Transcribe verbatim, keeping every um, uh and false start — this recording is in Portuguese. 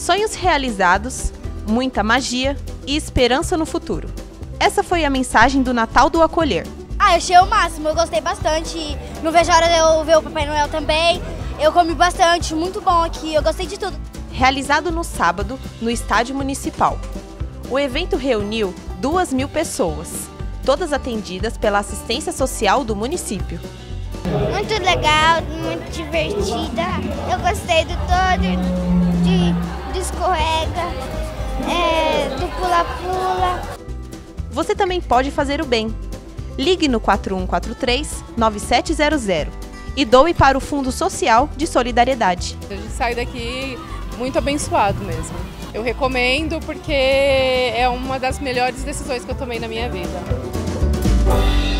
Sonhos realizados, muita magia e esperança no futuro. Essa foi a mensagem do Natal do Acolher. Ah, eu achei o máximo, eu gostei bastante. Não vejo a hora de eu ver o Papai Noel também. Eu comi bastante, muito bom aqui, eu gostei de tudo. Realizado no sábado, no Estádio Municipal. O evento reuniu duas mil pessoas, todas atendidas pela assistência social do município. Muito legal, muito divertida. Eu gostei do todo, de, de escorrega, é, do pula-pula. Você também pode fazer o bem. Ligue no quatro um quatro três, nove sete zero zero e doe para o Fundo Social de Solidariedade. A gente sai daqui muito abençoado mesmo. Eu recomendo porque é uma das melhores decisões que eu tomei na minha vida.